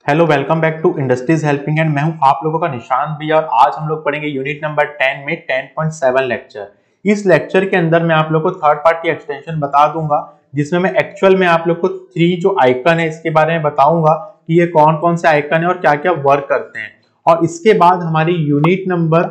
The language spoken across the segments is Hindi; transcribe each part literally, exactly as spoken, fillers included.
Hello, welcome back to industries helping and मैं हूं आप लोगों का निशांत भैया और आज हम लोग पढ़ेंगे यूनिट नंबर टेन में टेन पॉइंट सेवन लेक्चर। इस लेक्चर के अंदर मैं आप लोग को थर्ड पार्टी एक्सटेंशन बता दूंगा, जिसमें मैं एक्चुअल में आप लोग को थ्री जो आइकन है इसके बारे में बताऊंगा कि ये कौन कौन से आइकन है और क्या क्या वर्क करते हैं। और इसके बाद हमारी यूनिट नंबर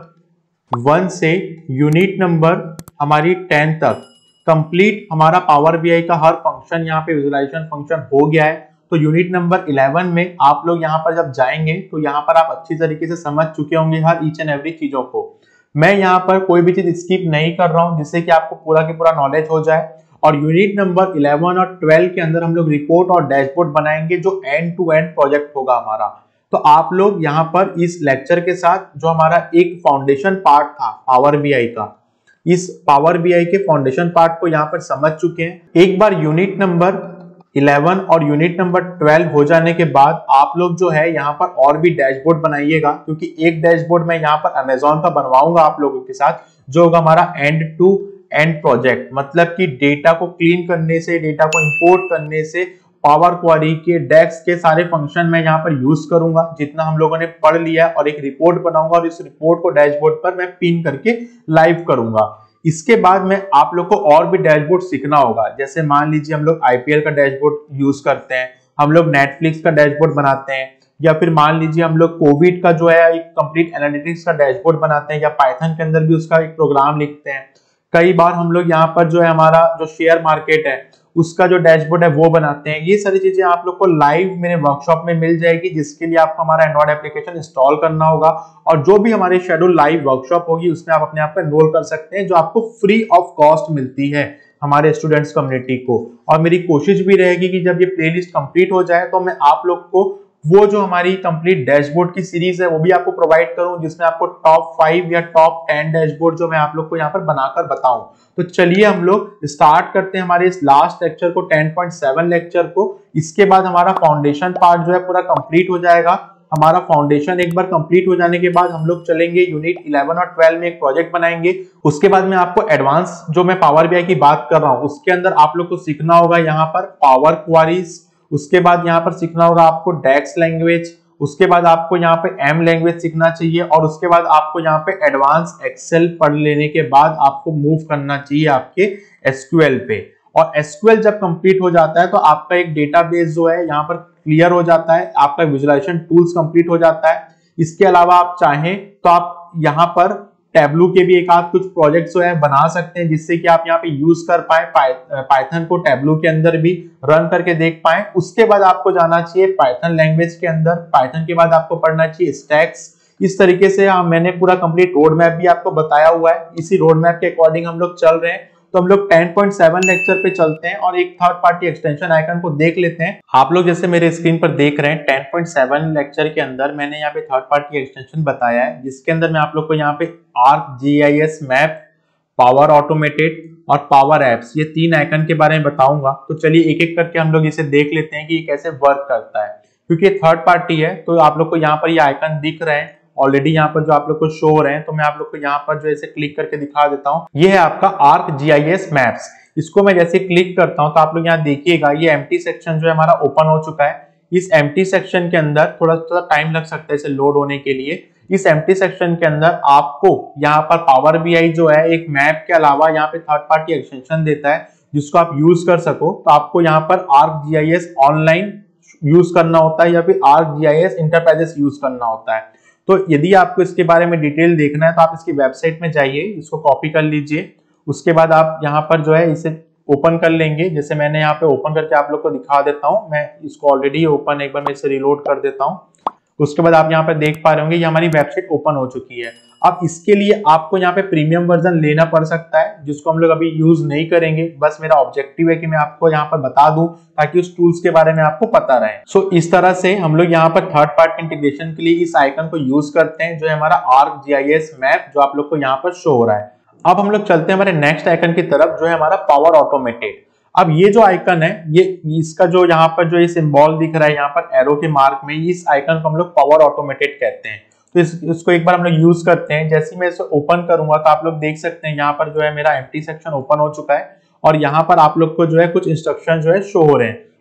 वन से यूनिट नंबर हमारी टेन तक कंप्लीट हमारा पावर बीआई का हर फंक्शन यहाँ पे विजुअलाइजेशन फंक्शन हो गया है। तो यूनिट नंबर इलेवन में आप लोग यहाँ पर जब जाएंगे तो यहाँ पर आप अच्छी तरीके से समझ चुके होंगे हर ईच एंड एवरी चीजों को। मैं यहाँ पर कोई भी चीज स्किप नहीं कर रहा हूँ जिससे कि आपको पूरा के पूरा नॉलेज हो जाए। और यूनिट नंबर इलेवन और ट्वेल्व के अंदर हम लोग रिपोर्ट और डैशबोर्ड बनाएंगे जो एंड टू एंड प्रोजेक्ट होगा हमारा। तो आप लोग यहाँ पर इस लेक्चर के साथ जो हमारा एक फाउंडेशन पार्ट था पावर बीआई का, इस पावर बीआई के फाउंडेशन पार्ट को यहाँ पर समझ चुके हैं। एक बार यूनिट नंबर इलेवन और यूनिट नंबर ट्वेल्व हो जाने के बाद आप लोग जो है यहाँ पर और भी डैशबोर्ड बनाइएगा, क्योंकि एक डैशबोर्ड मैं यहाँ पर अमेजोन का बनवाऊंगा आप लोगों के साथ, जो होगा हमारा एंड टू एंड प्रोजेक्ट। मतलब कि डेटा को क्लीन करने से, डेटा को इंपोर्ट करने से, पावर क्वेरी के डेस्क के सारे फंक्शन मैं यहाँ पर यूज करूंगा जितना हम लोगों ने पढ़ लिया, और एक रिपोर्ट बनाऊंगा और इस रिपोर्ट को डैशबोर्ड पर मैं पिन करके लाइव करूंगा। इसके बाद में आप लोग को और भी डैशबोर्ड सीखना होगा। जैसे मान लीजिए हम लोग आईपीएल का डैशबोर्ड यूज करते हैं, हम लोग नेटफ्लिक्स का डैशबोर्ड बनाते हैं, या फिर मान लीजिए हम लोग कोविड का जो है एक कंप्लीट एनालिटिक्स का डैशबोर्ड बनाते हैं, या पाइथन के अंदर भी उसका एक प्रोग्राम लिखते हैं। कई बार हम लोग यहाँ पर जो है हमारा जो शेयर मार्केट है उसका जो डैशबोर्ड है वो बनाते हैं। ये सारी चीजें आप लोग को लाइव मेरे वर्कशॉप में मिल जाएगी, जिसके लिए आपको हमारा एंड्रॉइड एप्लीकेशन इंस्टॉल करना होगा। और जो भी हमारे शेड्यूल लाइव वर्कशॉप होगी उसमें आप अपने आप को एनरोल कर सकते हैं, जो आपको फ्री ऑफ कॉस्ट मिलती है हमारे स्टूडेंट्स कम्युनिटी को। और मेरी कोशिश भी रहेगी कि जब ये प्लेलिस्ट कंप्लीट हो जाए तो मैं आप लोग को वो जो हमारी कंप्लीट डैशबोर्ड की सीरीज है वो भी आपको प्रोवाइड करूं, जिसमें आपको टॉप फाइव या टॉप टेन डैशबोर्ड जो मैं आप लोग को यहाँ पर बनाकर बताऊं। तो चलिए हम लोग स्टार्ट करते हैं हमारे इस लास्ट लेक्चर को, टेन पॉइंट सेवन लेक्चर को। इसके बाद हमारा फाउंडेशन पार्ट जो है पूरा कंप्लीट हो जाएगा। हमारा फाउंडेशन एक बार कंप्लीट हो जाने के बाद हम लोग चलेंगे यूनिट इलेवन और ट्वेल्व में एक प्रोजेक्ट बनाएंगे। उसके बाद में आपको एडवांस जो मैं पावर बीआई की बात कर रहा हूँ उसके अंदर आप लोग को सीखना होगा यहाँ पर पावर क्वेरीज। उसके बाद यहाँ पर सीखना होगा आपको डेक्स लैंग्वेज। उसके बाद आपको यहाँ पे एम लैंग्वेज सीखना चाहिए, और उसके बाद आपको यहाँ पे एडवांस एक्सेल पढ़ लेने के बाद आपको मूव करना चाहिए आपके एसक्यूएल पे। और एसक्यूएल जब कंप्लीट हो जाता है तो आपका एक डेटाबेस जो है यहाँ पर क्लियर हो जाता है, आपका विजुअलाइजेशन टूल्स कंप्लीट हो जाता है। इसके अलावा आप चाहें तो आप यहाँ पर टैबलू के भी एक आध कुछ प्रोजेक्ट्स जो है बना सकते हैं, जिससे कि आप यहाँ पे यूज कर पाए पाइथन को टैबलू के अंदर भी रन करके देख पाए। उसके बाद आपको जाना चाहिए पाइथन लैंग्वेज के अंदर। पाइथन के बाद आपको पढ़ना चाहिए स्टैक्स। इस तरीके से हाँ, मैंने पूरा कंप्लीट रोड मैप भी आपको बताया हुआ है। इसी रोड मैप के अकॉर्डिंग हम लोग चल रहे हैं। तो हम लोग टेन पॉइंट सेवन लेक्चर पे चलते हैं और एक थर्ड पार्टी एक्सटेंशन आइकन को देख लेते हैं। आप लोग जैसे मेरे स्क्रीन पर देख रहे हैं, टेन पॉइंट सेवन लेक्चर के अंदर मैंने यहाँ पे थर्ड पार्टी एक्सटेंशन बताया है, जिसके अंदर मैं आप लोग को यहाँ पे arc GIS map, power automated और पावर एप्स, ये तीन आइकन के बारे में बताऊंगा। तो चलिए एक एक करके हम लोग इसे देख लेते हैं कि ये कैसे वर्क करता है। क्योंकि ये थर्ड पार्टी है तो आप लोग को यहाँ पर ये आइकन दिख रहे हैं ऑलरेडी, यहाँ पर जो आप लोग को शो हो रहे हैं। तो मैं आप लोग को यहाँ पर जो ऐसे क्लिक करके दिखा देता हूँ। ये है आपका आर्क जीआईएस मैप्स। इसको मैं जैसे क्लिक करता हूँ तो आप लोग यहाँ देखिएगा ये एम्प्टी सेक्शन जो है हमारा ओपन हो चुका है। इस एम्प्टी सेक्शन के अंदर थोड़ा थोड़ा टाइम लग सकता है इसे लोड होने के लिए। इस एम्प्टी सेक्शन के अंदर आपको यहाँ पर पावर बीआई जो है एक मैप के अलावा यहाँ पे थर्ड पार्टी एक्सटेंशन देता है जिसको आप यूज कर सको। तो आपको यहाँ पर आर्क जीआईएस ऑनलाइन यूज करना होता है या फिर आर्क जीआईएस इंटरप्राइजेस यूज करना होता है। तो यदि आपको इसके बारे में डिटेल देखना है तो आप इसकी वेबसाइट में जाइए, इसको कॉपी कर लीजिए। उसके बाद आप यहाँ पर जो है इसे ओपन कर लेंगे। जैसे मैंने यहाँ पे ओपन करके आप लोग को दिखा देता हूँ। मैं इसको ऑलरेडी ओपन, एक बार मैं इसे रिलोड कर देता हूँ। उसके बाद आप यहाँ पे देख पा रहे होंगे ये हमारी वेबसाइट ओपन हो चुकी है। अब इसके लिए आपको यहाँ पे प्रीमियम वर्जन लेना पड़ सकता है, जिसको हम लोग अभी यूज नहीं करेंगे। बस मेरा ऑब्जेक्टिव है कि मैं आपको यहाँ पर बता दूं ताकि उस टूल्स के बारे में आपको पता रहे। सो so, इस तरह से हम लोग यहाँ पर थर्ड पार्टी इंटीग्रेशन के लिए इस आइकन को यूज करते हैं, जो है हमारा आर्क जीआईएस मैप, जो आप लोग को यहाँ पर शो हो रहा है। अब हम लोग चलते हैं हमारे नेक्स्ट आइकन की तरफ, जो है हमारा पावर ऑटोमेटेड। अब ये जो आइकन है, ये इसका जो यहाँ पर जो ये सिंबल दिख रहा है यहाँ पर एरो के मार्क में, इस आइकन को हम लोग पावर ऑटोमेटेड कहते हैं। तो इस, इसको एक बार हम लोग यूज करते हैं। जैसे मैं इसे ओपन करूंगा तो आप लोग देख सकते हैं यहाँ पर जो है मेरा एम्प्टी सेक्शन ओपन हो चुका है, और यहाँ पर आप लोग को जो है कुछ इंस्ट्रक्शन जो है शो हो रहे हैं।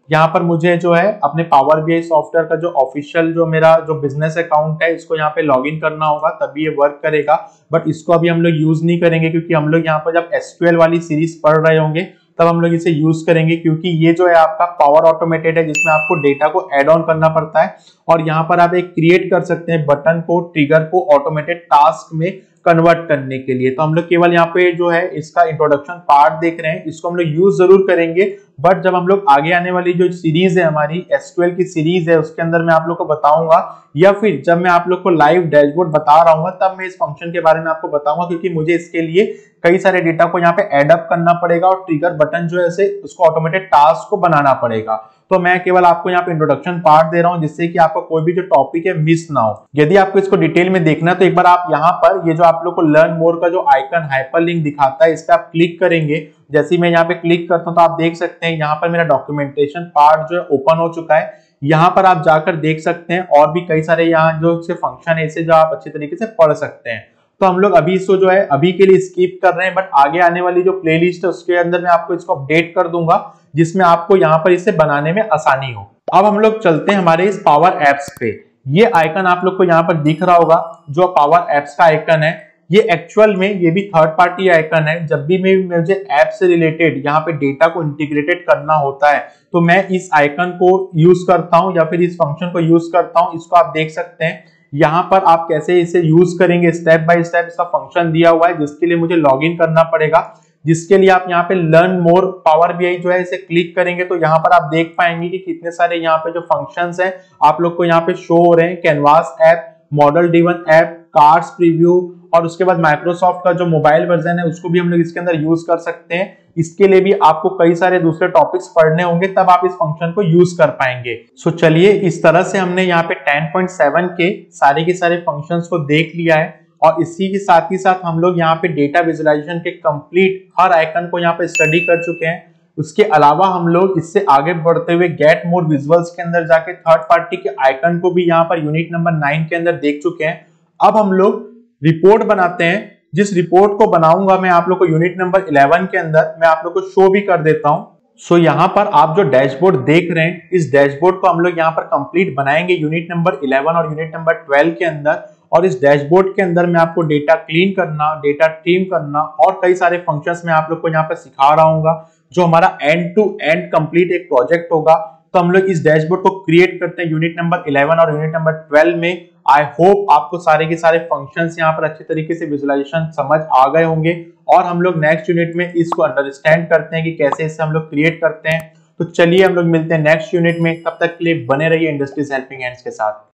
यहाँ पर मुझे जो है अपने पावर बीआई सॉफ्टवेयर का जो ऑफिशियल जो मेरा जो बिजनेस अकाउंट है इसको यहाँ पे लॉगिन करना होगा, तभी ये वर्क करेगा। बट इसको अभी हम लोग यूज नहीं करेंगे, क्योंकि हम लोग यहाँ पर जब एसक्यूएल वाली सीरीज पढ़ रहे होंगे तब हम लोग इसे यूज करेंगे, क्योंकि ये जो है आपका पावर ऑटोमेटेड है जिसमें आपको डेटा को ऐड ऑन करना पड़ता है। और यहाँ पर आप एक क्रिएट कर सकते हैं बटन को, ट्रिगर को ऑटोमेटेड टास्क में कन्वर्ट करने के लिए। तो हम लोग केवल यहाँ पे जो है इसका इंट्रोडक्शन पार्ट देख रहे हैं, इसको हम लोग यूज जरूर करेंगे। बट जब हम लोग आगे आने वाली जो सीरीज है हमारी एसक्यूएल की सीरीज है उसके अंदर मैं आप लोग को बताऊंगा, या फिर जब मैं आप लोग को लाइव डैशबोर्ड बता रहा हूँ तब मैं इस फंक्शन के बारे में आपको बताऊंगा, क्योंकि मुझे इसके लिए कई सारे डेटा को यहाँ पे एड अप करना पड़ेगा और ट्रिगर बटन जो है उसको ऑटोमेटेड टास्क को बनाना पड़ेगा। तो मैं केवल आपको यहाँ पे इंट्रोडक्शन पार्ट दे रहा हूँ जिससे कि आपका कोई भी जो टॉपिक है मिस ना हो। यदि आपको इसको डिटेल में देखना है तो एक बार आप यहाँ पर ये जो आप लोग को लर्न मोर का जो आइकन हाइपरलिंक दिखाता है इस पे आप क्लिक करेंगे। जैसे ही मैं यहाँ पे क्लिक करता हूँ तो आप देख सकते हैं यहाँ पर मेरा डॉक्यूमेंटेशन पार्ट जो है ओपन हो चुका है। यहाँ पर आप जाकर देख सकते हैं और भी कई सारे यहाँ जो फंक्शन है इसे जो आप अच्छे तरीके से पढ़ सकते हैं। तो हम लोग अभी इसको जो है अभी के लिए स्किप कर रहे हैं, बट आगे आने वाली जो प्लेलिस्ट है उसके अंदर मैं आपको इसको अपडेट कर दूंगा जिसमें आपको यहाँ पर इसे बनाने में आसानी हो। अब हम लोग चलते हैं हमारे इस पावर एप्स पे। ये आइकन आप लोग को यहाँ पर दिख रहा होगा जो पावर एप्स का आइकन है, ये एक्चुअल में ये भी थर्ड पार्टी आइकन है। जब भी मैं मुझे ऐप से रिलेटेड यहाँ पे डेटा को इंटीग्रेटेड करना होता है तो मैं इस आइकन को यूज करता हूँ या फिर इस फंक्शन को यूज करता हूँ। इसको आप देख सकते हैं यहाँ पर आप कैसे इसे यूज करेंगे, स्टेप बाय स्टेप इसका फंक्शन दिया हुआ है जिसके लिए मुझे लॉगिन करना पड़ेगा। जिसके लिए आप यहाँ पे लर्न मोर पावर बीआई जो है इसे क्लिक करेंगे तो यहाँ पर आप देख पाएंगे कि कितने सारे यहाँ पे जो फंक्शंस हैं आप लोग को यहाँ पे शो हो रहे हैं। Canvas app, model driven app, cards preview और उसके बाद माइक्रोसॉफ्ट का जो मोबाइल वर्जन है उसको भी हम लोग इसके अंदर यूज कर सकते हैं। इसके लिए भी आपको कई सारे दूसरे टॉपिक्स पढ़ने होंगे तब आप इस फंक्शन को यूज कर पाएंगे। सो चलिए इस तरह से हमने यहाँ पे टेन पॉइंट सेवन के सारे के सारे फंक्शंस को देख लिया है और इसी के साथ ही साथ हम लोग यहाँ पे डेटा विजुअलाइजेशन के कंप्लीट हर आइकन को यहाँ पे स्टडी कर चुके हैं। उसके अलावा हम लोग इससे आगे बढ़ते हुए गेट मोर विजुअल्स के अंदर जाके थर्ड पार्टी के आइकन को भी यहाँ पर यूनिट नंबर नाइन के अंदर देख चुके हैं। अब हम लोग रिपोर्ट बनाते हैं, जिस रिपोर्ट को बनाऊंगा मैं आप लोग को यूनिट नंबर इलेवन के अंदर मैं आप लोग को शो भी कर देता हूं। सो यहाँ पर आप जो डैशबोर्ड देख रहे हैं इस डैशबोर्ड को हम लोग यहाँ पर कंप्लीट बनाएंगे यूनिट नंबर इलेवन और यूनिट नंबर ट्वेल्व के अंदर। और इस डैशबोर्ड के अंदर मैं आपको डेटा क्लीन करना, डेटा ट्रिम करना और कई सारे फंक्शंस मैं आप लोग को यहाँ पर सिखा रहा हूँ जो हमारा एंड टू एंड कंप्लीट एक प्रोजेक्ट होगा। तो हम लोग इस डैशबोर्ड को क्रिएट करते हैं यूनिट नंबर इलेवन और यूनिट नंबर ट्वेल्व में। आई होप आपको सारे के सारे फंक्शंस यहाँ पर अच्छे तरीके से विजुअलाइजेशन समझ आ गए होंगे और हम लोग नेक्स्ट यूनिट में इसको अंडरस्टैंड करते हैं कि कैसे इसे हम लोग क्रिएट करते हैं। तो चलिए हम लोग मिलते हैं नेक्स्ट यूनिट में, तब तक के लिए बने रहिए इंडस्ट्रीज हेल्पिंग हैंड्स के साथ।